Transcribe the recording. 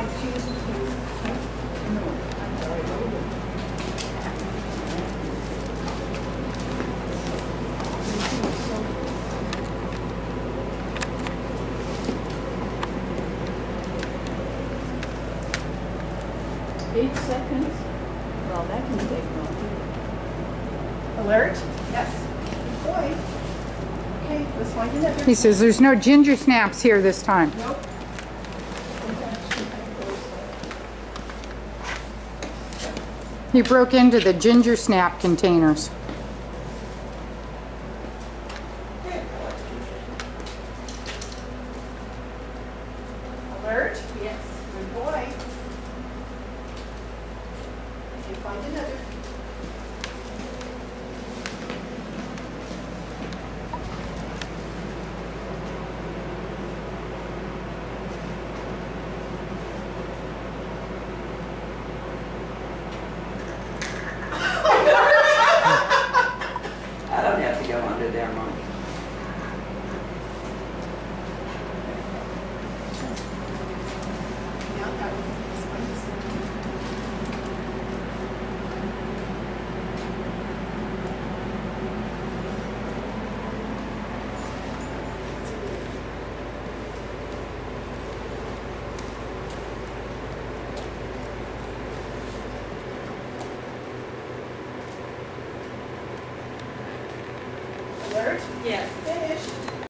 excuse me, please. No, I'm sorry. What is it? Eight seconds? Well, that can take long. Alert? Yes. Good boy. Okay, let's find another. He says there's no ginger snaps here this time. Nope. He broke into the ginger snap containers. Alert? Yes. Good boy. Okay, find another. I don't have to go under there, Mom. Yeah, that one. Let's find this one. Alert? Yes. Finished.